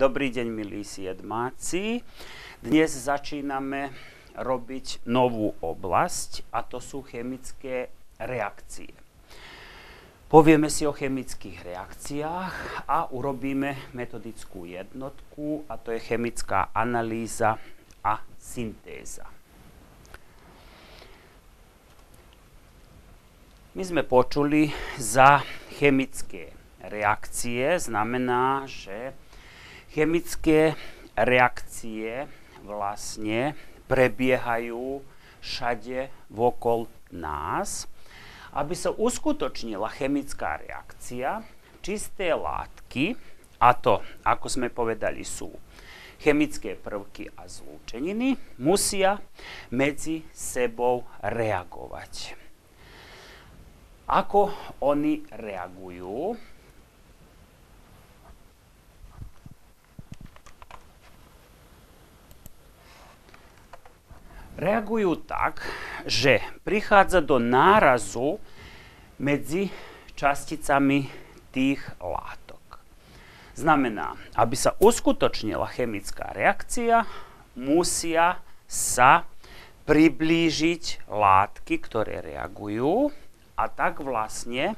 Dobrý deň, milí siedmáci. Dnes začíname robiť novú oblasť, a to sú chemické reakcie. Povieme si o chemických reakciách a urobíme metodickú jednotku, a to je chemická analýza a syntéza. My sme počuli za chemické reakcie, znamená, že chemické reakcie vlastne prebiehajú všade vokol nás. Aby sa uskutočnila chemická reakcia, čisté látky, a to, ako sme povedali, sú chemické prvky a zlúčeniny, musia medzi sebou reagovať. Ako oni reagujú? Reagujú tak, že prichádza do nárazu medzi časticami tých látok. Znamená, aby sa uskutočnila chemická reakcia, musia sa priblížiť látky, ktoré reagujú, a tak vlastne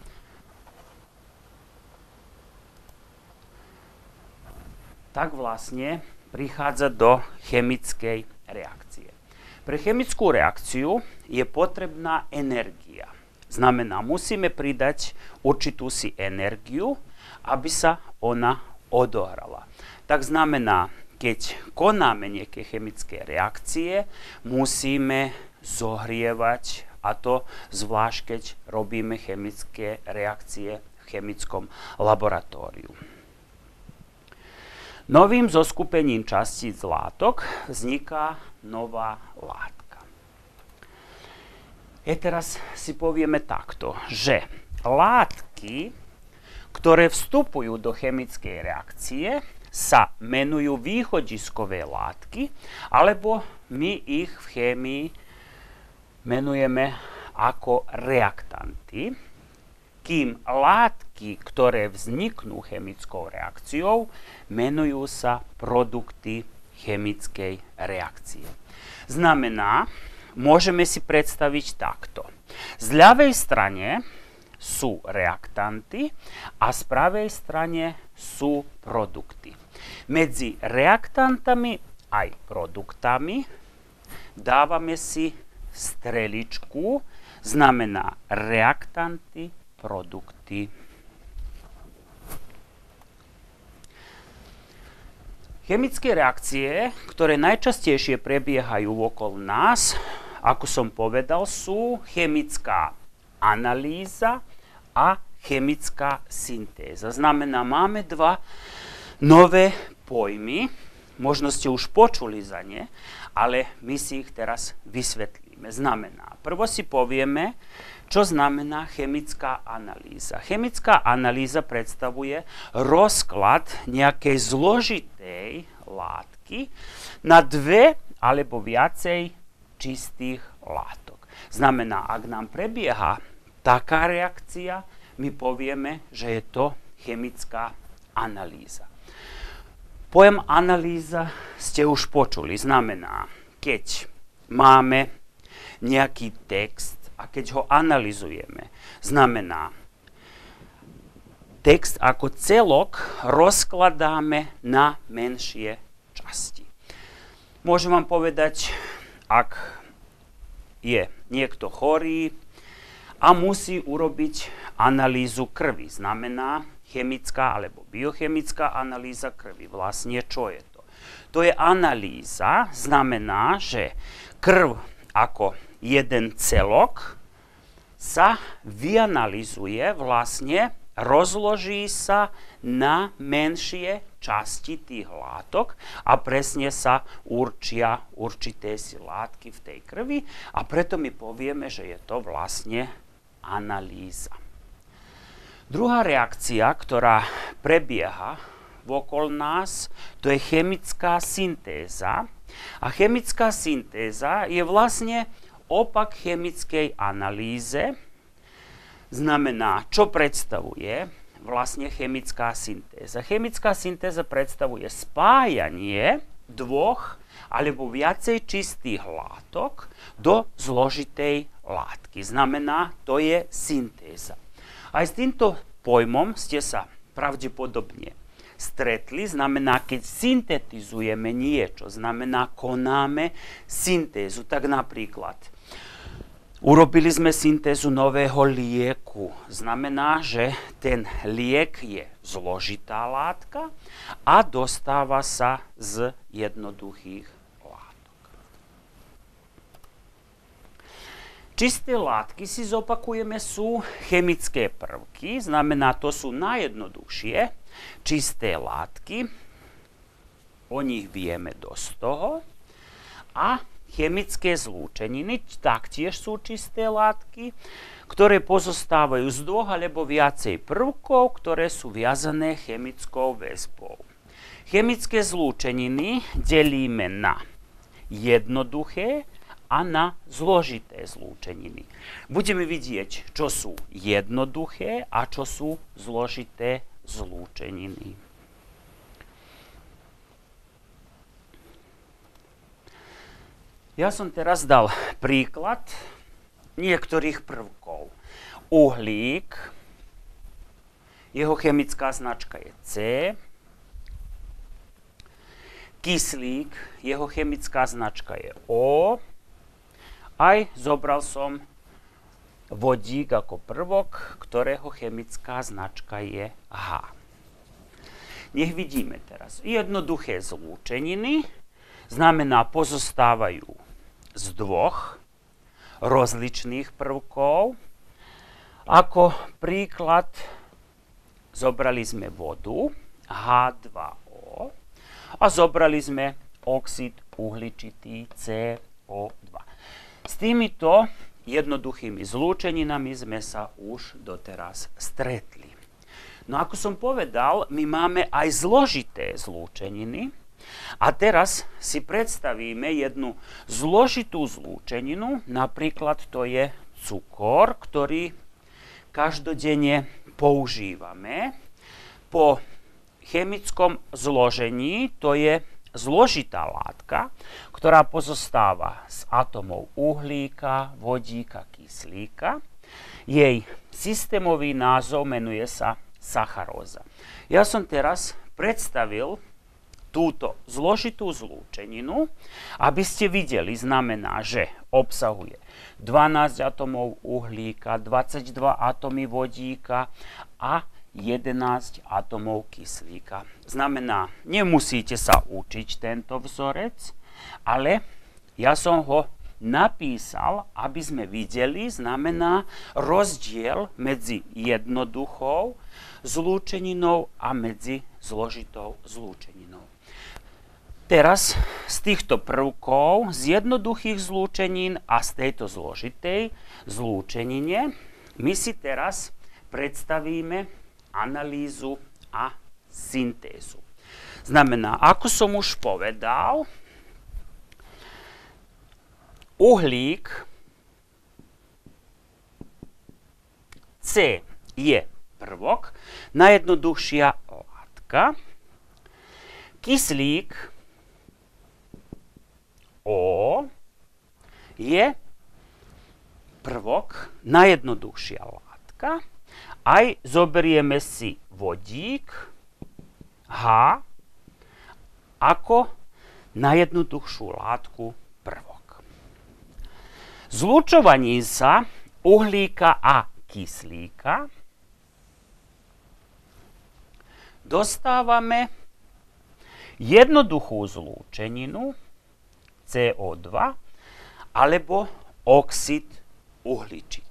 prichádza do chemickej reakcie. Pre chemickú reakciu je potrebná energia. Znamená, musíme pridať určitú si energiu, aby sa ona odohrala. Tak znamená, keď konáme nejaké chemické reakcie, musíme zohrievať, a to zvlášť, keď robíme chemické reakcie v chemickom laboratóriu. Novým zoskupením častíc látok vzniká nová látka. Teraz si povieme takto, že látky, ktoré vstupujú do chemickej reakcie, sa menujú východiskové látky, alebo my ich v chémii menujeme ako reaktanty, kým látky, ktoré vzniknú chemickou reakciou, menujú sa produkty chemickej reakcie. Znamená, môžeme si predstaviť takto. Z ľavej strane sú reaktanty a z pravej strane sú produkty. Medzi reaktantami aj produktami dávame si streličku, znamená reaktanty, produkty. Chemické reakcie, ktoré najčastejšie prebiehajú okolo nás, ako som povedal, sú chemická analýza a chemická syntéza. Znamená, máme dva nové pojmy, možno ste už počuli za ne, ale my si ich teraz vysvetlíme. Znamená, prvo si povieme, čo znamená chemická analýza. Chemická analýza predstavuje rozklad nejakej zložitej látky na dve alebo viacej čistých látok. Znamená, ak nám prebieha taká reakcia, my povieme, že je to chemická analýza. Pojem analýza ste už počuli. Znamená, keď máme nejaký text, a keď ho analyzujeme, znamená, text ako celok rozkladáme na menšie časti. Môžem vám povedať, ak je niekto chorý a musí urobiť analýzu krvi, znamená chemická alebo biochemická analýza krvi. Vlastne čo je to? To je analýza, znamená, že krv ako jeden celok sa vyanalizuje, vlastne rozloží sa na menšie časti tých látok a presne sa určia určité si látky v tej krvi, a preto my povieme, že je to vlastne analýza. Druhá reakcia, ktorá prebieha okolo nás, to je chemická syntéza. A chemická syntéza je vlastne opak chemickej analýze. Znamená, čo predstavuje? vlastne chemická syntéza? Chemická syntéza predstavuje spájanie dvoch alebo viacej čistých látok do zložitej látky. Znamená, to je syntéza. Aj s týmto pojmom ste sa pravdepodobne stretli. Znamená, keď syntetizujeme niečo, znamená, konáme syntézu. Tak napríklad, urobili sme syntézu nového lieku. Znamená, že ten liek je zložitá látka a dostáva sa z jednoduchých látok. Čisté látky, si zopakujeme, sú chemické prvky. Znamená, to sú najjednoduchšie čisté látky. O nich vieme dosť toho. A chemické zlúčeniny taktiež sú čisté látky, ktoré pozostávajú z dvoch alebo viacej prvkov, ktoré sú viazané chemickou väzbou. Chemické zlúčeniny delíme na jednoduché a na zložité zlúčeniny. Budeme vidieť, čo sú jednoduché a čo sú zložité zlúčeniny. Ja som teraz dal príklad niektorých prvkov. Uhlík, jeho chemická značka je C. Kyslík, jeho chemická značka je O. Aj zobral som vodík ako prvok, ktorého chemická značka je H. Nech vidíme teraz. Jednoduché zlúčeniny znamená, pozostávajú z dvoch rozličných prvkov. Ako príklad zobrali sme vodu H2O a zobrali sme oxid uhličitý CO2. S týmito jednoduchými zlúčeninami sme sa už doteraz stretli. No ako som povedal, my máme aj zložité zlúčeniny. A teraz si predstavíme jednu zložitú zlúčeninu, napríklad to je cukor, ktorý každodenne používame. Po chemickom zložení to je zložitá látka, ktorá pozostáva z atomov uhlíka, vodíka, kyslíka. Jej systémový názov menuje sa sacharóza. Ja som teraz predstavil túto zložitú zlúčeninu, aby ste videli, znamená, že obsahuje 12 atomov uhlíka, 22 atomy vodíka a 11 atomov kyslíka. Znamená, nemusíte sa učiť tento vzorec, ale ja som ho napísal, aby sme videli, znamená rozdiel medzi jednoduchou zlúčeninou a medzi zložitou zlúčeninou. Teraz z týchto prvkov, z jednoduchých zlúčenín a z tejto zložitej zlúčenine, my si teraz predstavíme analýzu a syntézu. Znamená, ako som už povedal, uhlík C je prvok, najjednoduchšia látka. Kyslík O je prvok, najjednoduchšia látka. Aj zoberieme si vodík H ako najjednoduchšiu látku prvok. Zlučovaním sa uhlíka a kyslíka dostávame jednoduchú zlúčeninu CO2 alebo oxid uhličitý.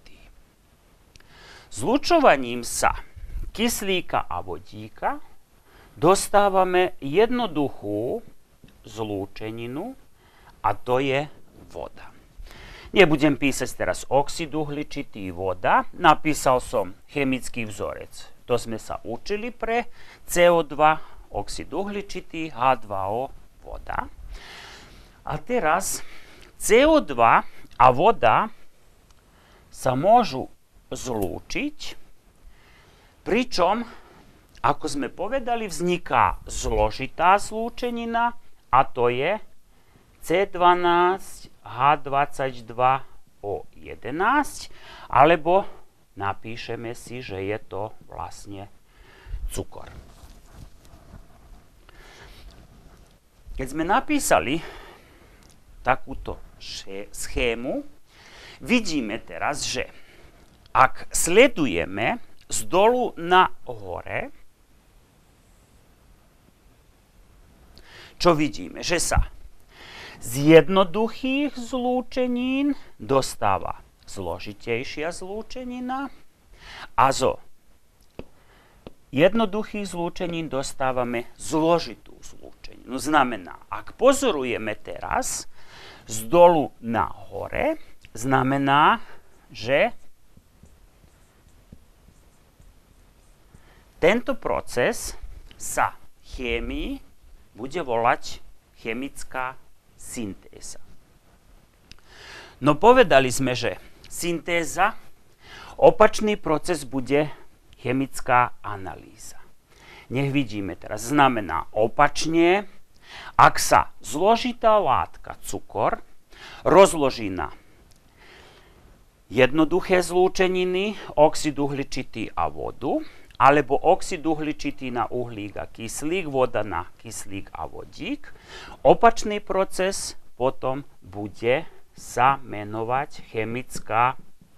Zlučovaním sa kyslíka a vodíka dostávame jednoduchú zlúčeninu a to je voda. Nebudem písať teraz oxid uhličitý, voda. Napísal som chemický vzorec. To sme sa učili pre CO2, oxid uhličitý, H2O, voda. A teraz CO2 a voda sa môžu zlúčiť, pričom ako sme povedali, vzniká zložitá zlúčenina a to je C12H22O11, alebo napíšeme si, že je to vlastne cukor. Keď sme napísali takúto schému, vidíme teraz, že ak sledujeme z dolu na hore, čo vidíme? Že sa z jednoduchých zlúčenín dostáva zložitejšia zlúčenina a zo jednoduchých zlúčenín dostávame zložitú zlúčeninu. Znamená, ak pozorujeme teraz z dolu na hore, znamená, že tento proces sa chémii bude volať chemická syntéza. No povedali sme, že syntéza, opačný proces bude chemická analýza. Nech vidíme teraz, znamená opačne, ak sa zložitá látka cukor rozloží na jednoduché zlúčeniny, oxid uhličitý a vodu, alebo oxid uhličitý na uhlík a kyslík, voda na kyslík a vodík. Opačný proces potom bude sa menovať chemická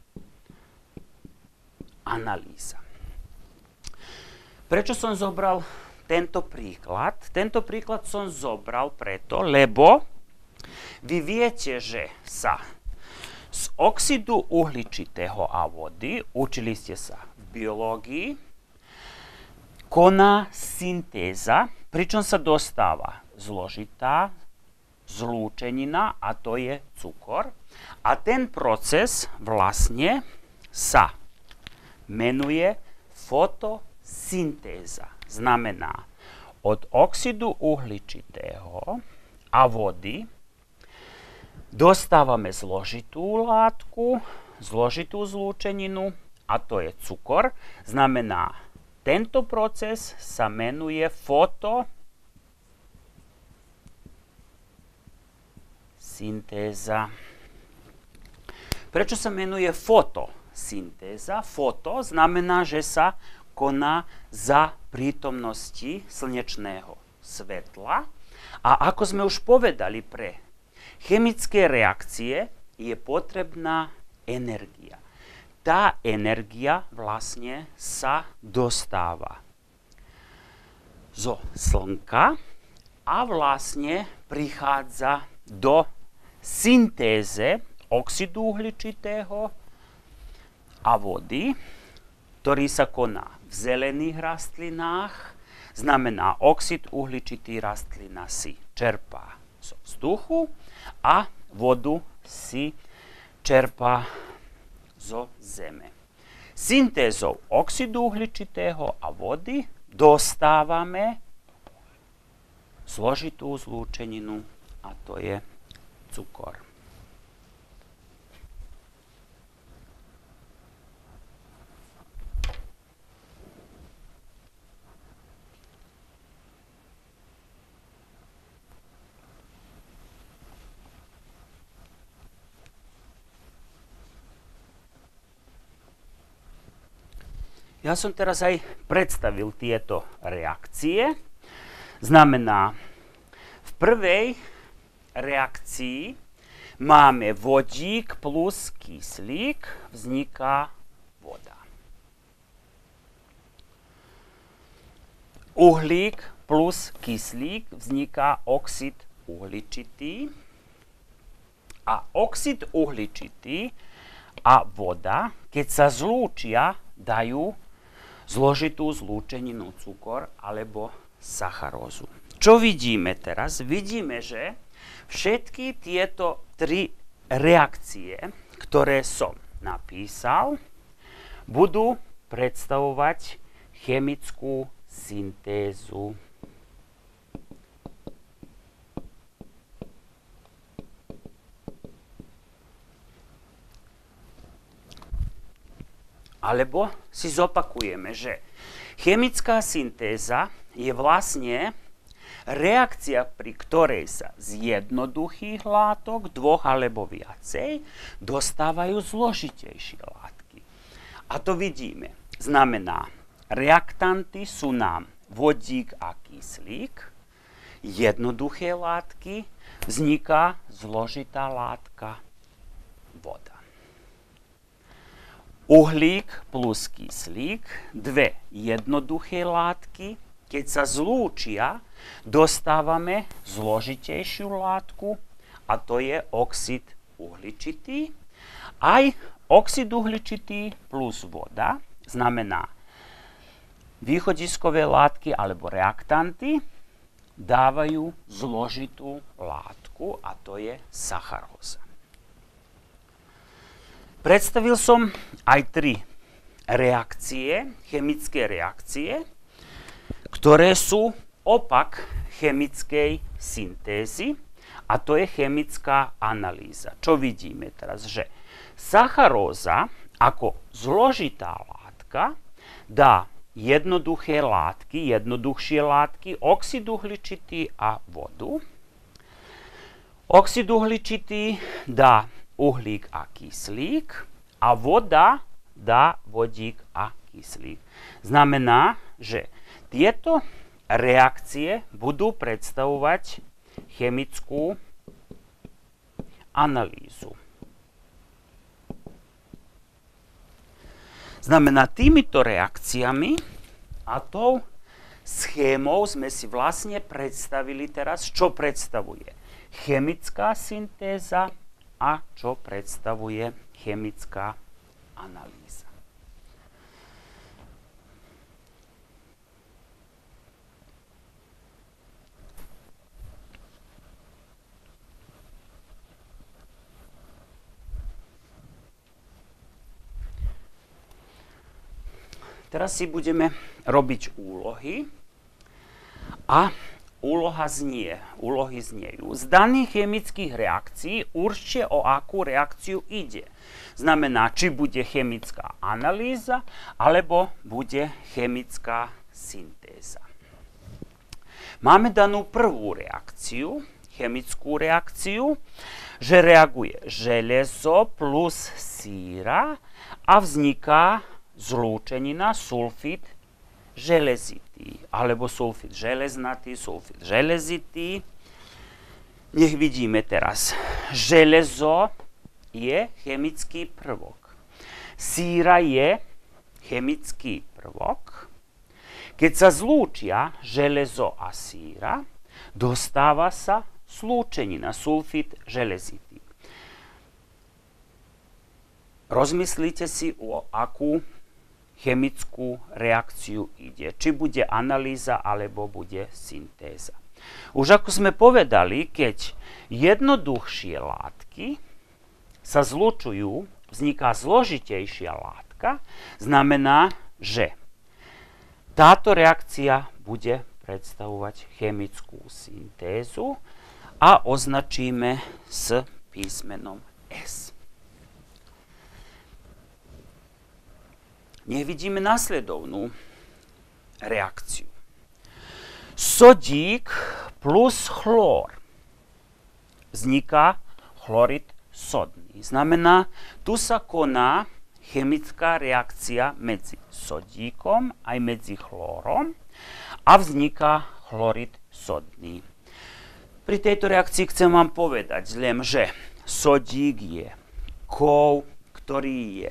analýza. Prečo som zobral tento príklad? Tento príklad som zobral preto, lebo vy viete, že sa z oxidu uhličitého a vody, učili ste sa v biológii, koná syntéza, pričom sa dostáva zložitá zlúčenina a to je cukor. A ten proces vlastne sa menuje fotosyntéza. Znamená, od oxidu uhličitého a vody dostávame zložitú látku, zložitú zlúčeninu a to je cukor. Znamená, tento proces sa menuje fotosyntéza. Prečo sa menuje fotosyntéza? Foto znamená, že sa koná za prítomnosti slnečného svetla. A ako sme už povedali, pre chemické reakcie je potrebná energia. Tá energia vlastne sa dostáva zo slnka a vlastne prichádza do syntéze oxidu uhličitého a vody, ktorý sa koná v zelených rastlinách. Znamená, oxid uhličitý rastlina si čerpá zo vzduchu a vodu si čerpá zo zeme. Syntézou oxidu uhličitého a vody dostávame zložitú zlúčeninu a to je cukor. Ja som teraz aj predstavil tieto reakcie. Znamená, v prvej reakcii máme vodík plus kyslík, vzniká voda. Uhlík plus kyslík, vzniká oxid uhličitý. A oxid uhličitý a voda, keď sa zlúčia, dajú zložitú zlúčeninu cukor alebo sacharózu. Čo vidíme teraz? Vidíme, že všetky tieto tri reakcie, ktoré som napísal, budú predstavovať chemickú syntézu. Alebo si zopakujeme, že chemická syntéza je vlastne reakcia, pri ktorej sa z jednoduchých látok, dvoch alebo viacej, dostávajú zložitejšie látky. A to vidíme. Znamená, reaktanty sú nám vodík a kyslík, jednoduché látky, vzniká zložitá látka voda. Uhlík plus kyslík, dve jednoduché látky, keď sa zlúčia, dostávame zložitejšiu látku a to je oxid uhličitý. Aj oxid uhličitý plus voda znamená východiskové látky alebo reaktanty dávajú zložitú látku a to je sacharóza. Predstavil som aj 3 reakcie, chemické reakcie, ktoré sú opak chemickej syntézy a to je chemická analýza. Čo vidíme teraz? Že sacharóza ako zložitá látka dá jednoduchšie látky, oxid uhličitý a vodu. Oxid uhličitý dá uhlík a kyslík a voda dá vodík a kyslík. Znamená, že tieto reakcie budú predstavovať chemickú analýzu. Znamená, týmito reakciami a tou schémou sme si vlastne predstavili teraz, čo predstavuje chemická syntéza a čo predstavuje chemická analýza. Teraz si budeme robiť úlohy a úlohy zniejú. Z daných chemických reakcií určite o akú reakciu ide. Znamená, či bude chemická analýza, alebo bude chemická syntéza. Máme danú prvú reakciu, chemickú reakciu, že reaguje železo plus síra a vzniká zlúčenina sulfid železitý, alebo sulfid železnatý, sulfid železitý. Nech vidíme teraz. Železo je chemický prvok. Síra je chemický prvok. Keď sa zlúčia železo a síra, dostáva sa zlúčenina, sulfid železitý. Rozmyslite si, o akú chemickú reakciu ide. Či bude analýza, alebo bude syntéza. Už ako sme povedali, keď jednoduchšie látky sa zlučujú, vzniká zložitejšia látka, znamená, že táto reakcia bude predstavovať chemickú syntézu a označíme s písmenom S. Nevidíme nasledovnú reakciu. Sodík plus chlór. Vzniká chlorid sodný. Znamená, tu sa koná chemická reakcia medzi sodíkom aj medzi chlórom a vzniká chlorid sodný. Pri tejto reakcii chcem vám povedať len, že sodík je kov, ktorý je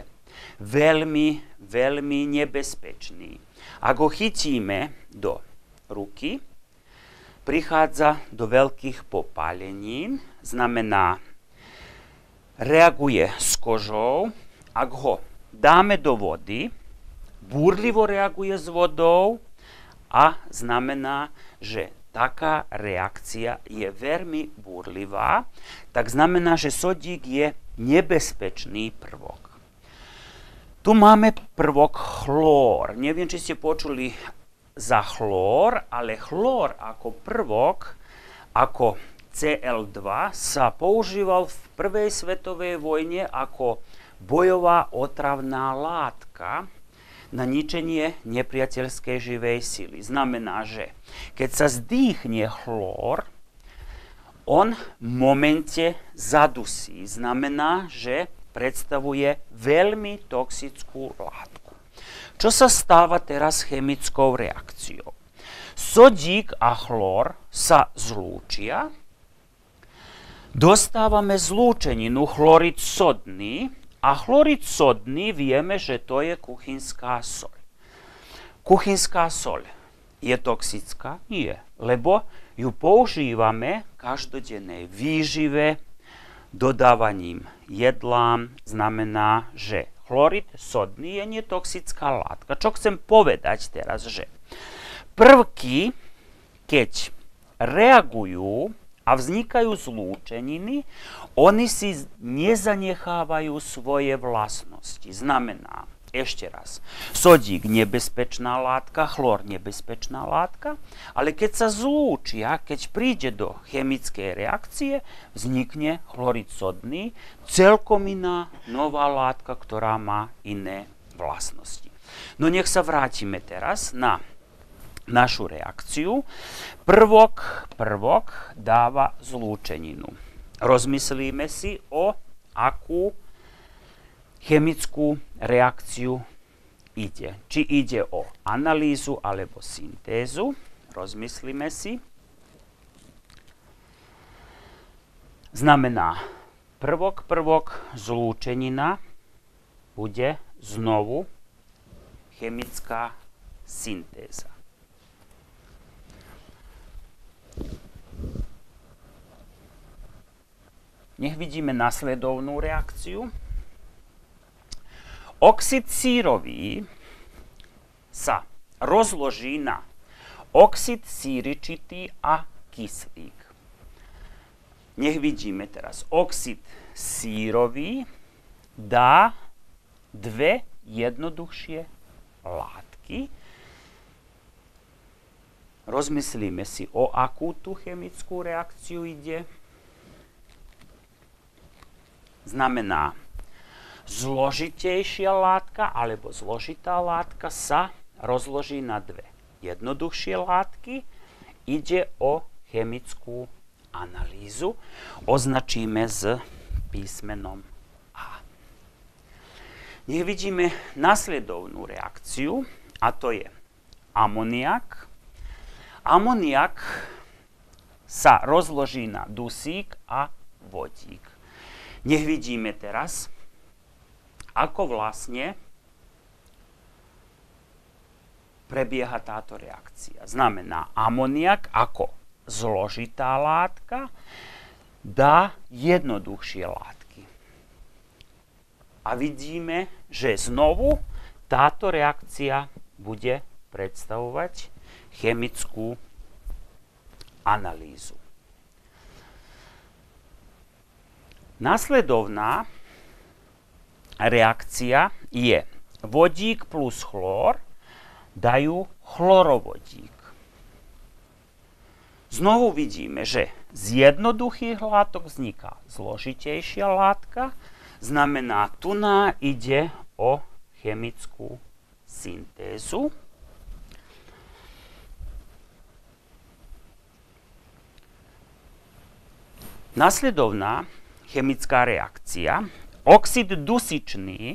veľmi nebezpečný. Ak ho chytíme do ruky, prichádza do veľkých popálenín, znamená, reaguje s kožou. Ak ho dáme do vody, búrlivo reaguje s vodou a znamená, že taká reakcia je veľmi búrlivá, tak znamená, že sodík je nebezpečný prvok. Tu máme prvok chlór. Neviem, či ste počuli za chlór, ale chlór ako prvok, ako Cl2, sa používal v prvej svetovej vojne ako bojová otravná látka na ničenie nepriateľskej živej sily. Znamená, že keď sa zdýchne chlór, on v momente zadusí. Znamená, že predstavuje veľmi toxickú látku. Čo sa stáva teraz chemickou reakciou? Sodík a chlór sa zlúčia. Dostávame zlúčeninu chlorid sodný a chlorid sodný vieme, že to je kuchynská soľ. Kuchynská soľ je toxická? Nie, lebo ju používame v každodennej výžive, dodávaním jedlám. Znamená, že chlorid sodný je netoxická látka. Čo chcem povedať teraz, že prvky, keď reagujú a vznikajú zlúčeniny, oni si nezanechávajú svoje vlastnosti. Znamená, ešte raz, sodík nebezpečná látka, chlór nebezpečná látka, ale keď sa zlúčia, keď príde do chemickej reakcie, vznikne chlorid sodný, celkom iná nová látka, ktorá má iné vlastnosti. No nech sa vrátime teraz na našu reakciu. Prvok dáva zlúčeninu. Rozmyslíme si, o akú chemickú reakciu ide. Či ide o analýzu alebo syntézu. Rozmyslíme si. Znamená, prvok, zlúčenina bude znovu chemická syntéza. Nech vidíme nasledovnú reakciu. Oxid sírový sa rozloží na oxid síričitý a kyslík. Nech vidíme teraz. Oxid sírový dá dve jednoduchšie látky. Rozmyslíme si, o akú tú chemickú reakciu ide. Znamená, zložitejšia látka alebo zložitá látka sa rozloží na dve jednoduchšie látky. Ide o chemickú analýzu. Označíme s písmenom A. Nech vidíme nasledovnú reakciu, a to je amoniak. Amoniak sa rozloží na dusík a vodík. Nech vidíme teraz, ako vlastne prebieha táto reakcia. Znamená, amoniak ako zložitá látka dá jednoduchšie látky. A vidíme, že znovu táto reakcia bude predstavovať chemickú analýzu. Nasledovná reakcia je vodík plus chlór dajú chlorovodík. Znovu vidíme, že z jednoduchých látok vzniká zložitejšia látka. Znamená, tu ide o chemickú syntézu. Nasledovná chemická reakcia. Oxid dusičný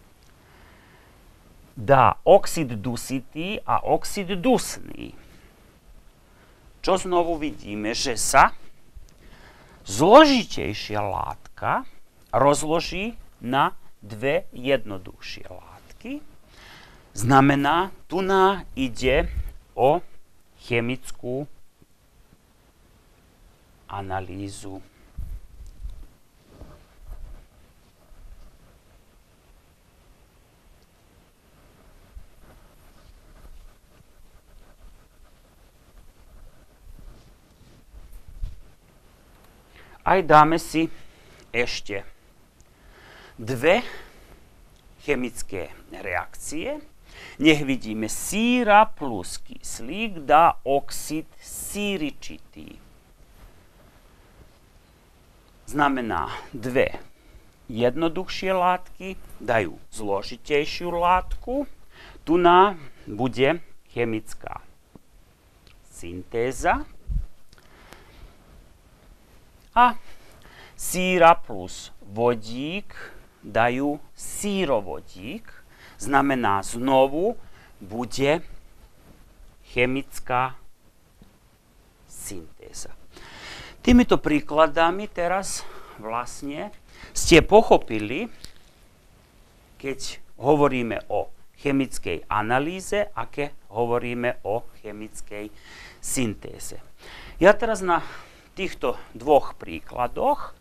dá oxid dusitý a oxid dusný. Čo znovu vidíme, že sa zložitejšia látka rozloží na dve jednoduchšie látky. Znamená, tu ide o chemickú analýzu. Aj dáme si ešte dve chemické reakcie. Nech vidíme, síra plus kyslík dá oxid síričitý. Znamená, dve jednoduchšie látky dajú zložitejšiu látku. Tu nám bude chemická syntéza a síra plus vodík dajú sírovodík. Znamená, znovu bude chemická syntéza. Týmito príkladami teraz vlastne ste pochopili, keď hovoríme o chemickej analýze a keď hovoríme o chemickej syntéze. Ja teraz na týchto dvoch príkladoch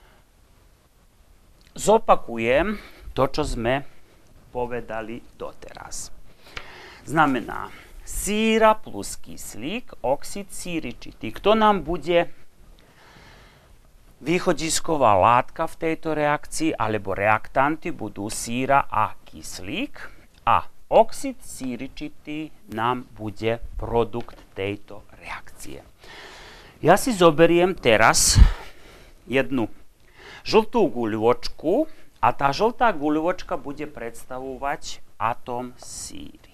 zopakujem to, čo sme povedali doteraz. Znamená, síra plus kyslík, oxid síričitý. Kto nám bude východisková látka v tejto reakcii, alebo reaktanty budú síra a kyslík. A oxid síričitý nám bude produkt tejto reakcie. Ja si zoberiem teraz jednu žltú guľočku a tá žltá guľočka bude predstavovať atóm síry.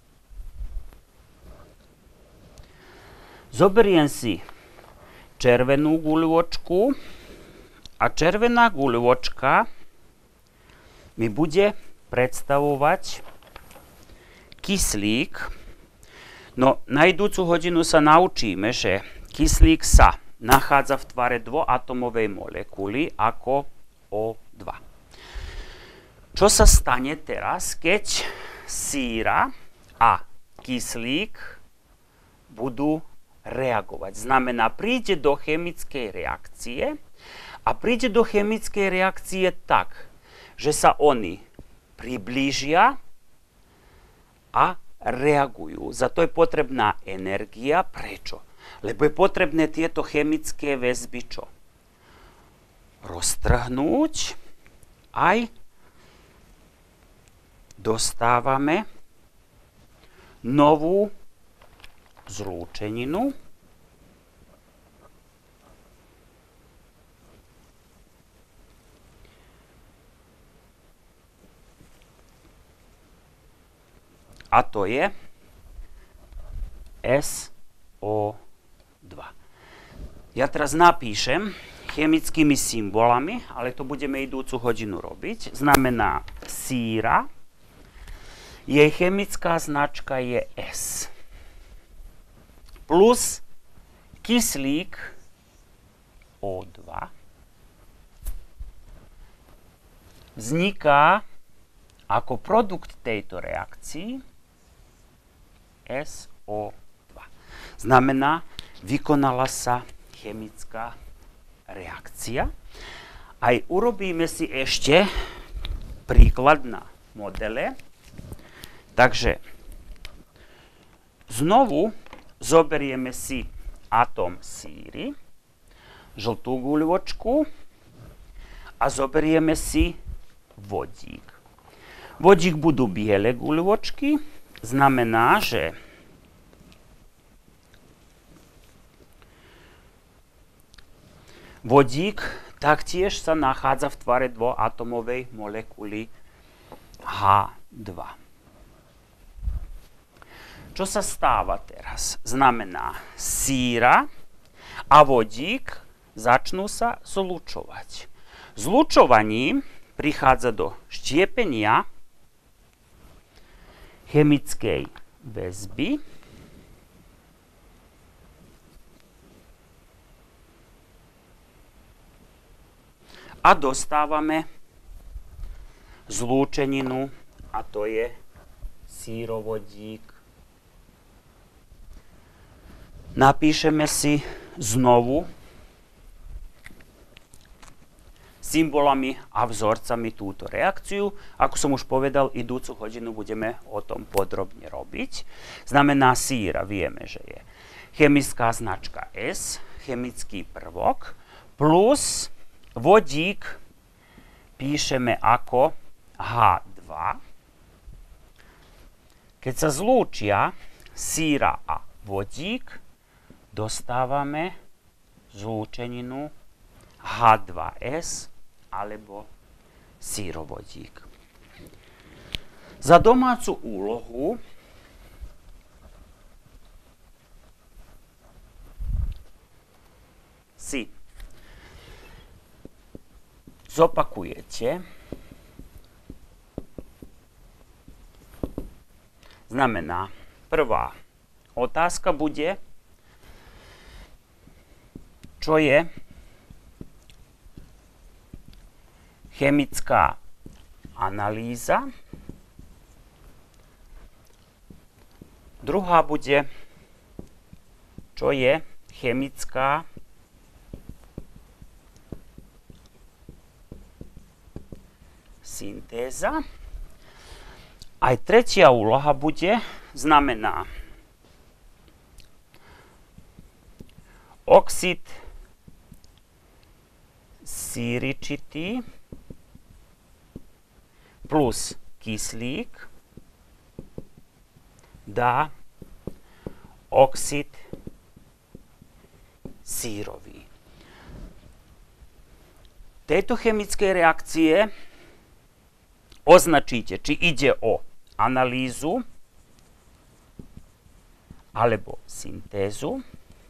Zoberiem si červenú guľočku a červená guľočka mi bude predstavovať kyslík. No, na idúcu hodinu sa naučíme, že kyslík sa nachádza v tvare dvoatomovej molekuly ako O2. Čo sa stane teraz, keď síra a kyslík budú reagovať? Znamená, príde do chemickej reakcie a príde do chemickej reakcie tak, že sa oni priblížia a reagujú. Za to je potrebná energia. Prečo? Lebo je potrebné tieto chemické väzby čo? Roztrhnúť. Aj dostávame novú zlúčeninu. A to je SO2. Ja teraz napíšem chemickými symbolami, ale to budeme idúcu hodinu robiť. Znamená síra, jej chemická značka je S. Plus kyslík O2 vzniká ako produkt tejto reakcii SO2. Znamená, vykonala sa chemická reakcia. Aj urobíme si ešte príklad na modele. Takže znovu zoberieme si atóm síry, žltú guľočku a zoberieme si vodík. Vodík budú biele guľočky, znamená, že vodík taktiež sa nachádza v tvare dvoatomovej molekuly H2. Čo sa stáva teraz? Znamená, síra a vodík začnú sa zlučovať. Zlučovaním prichádza do štiepenia chemickej väzby a dostávame zlúčeninu a to je sírovodík. Napíšeme si znovu symbolami a vzorcami túto reakciu. Ako som už povedal, idúcu hodinu budeme o tom podrobne robiť. Znamená, síra vieme, že je chemická značka S, chemický prvok, plus vodík píšeme ako H2. Keď sa zlúčia síra a vodík, dostávame zlúčeninu H2S alebo sírovodík. Za domácu úlohu si zopakujete, znamená, prvá otázka bude, čo je chemická analýza. Druhá bude, čo je chemická syntéza. Aj tretia úloha bude, znamená oxid síričitý plus kyslík dá oxid sírový. Tejto chemickej reakcie označíte, či ide o analýzu alebo syntézu.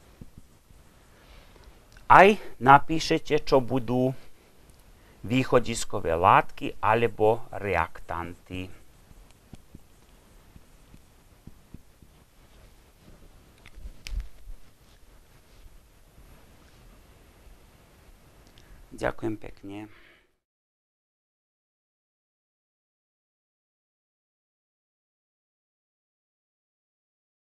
Aj napíšete, čo budú východiskové látky alebo reaktanty. Ďakujem pekne.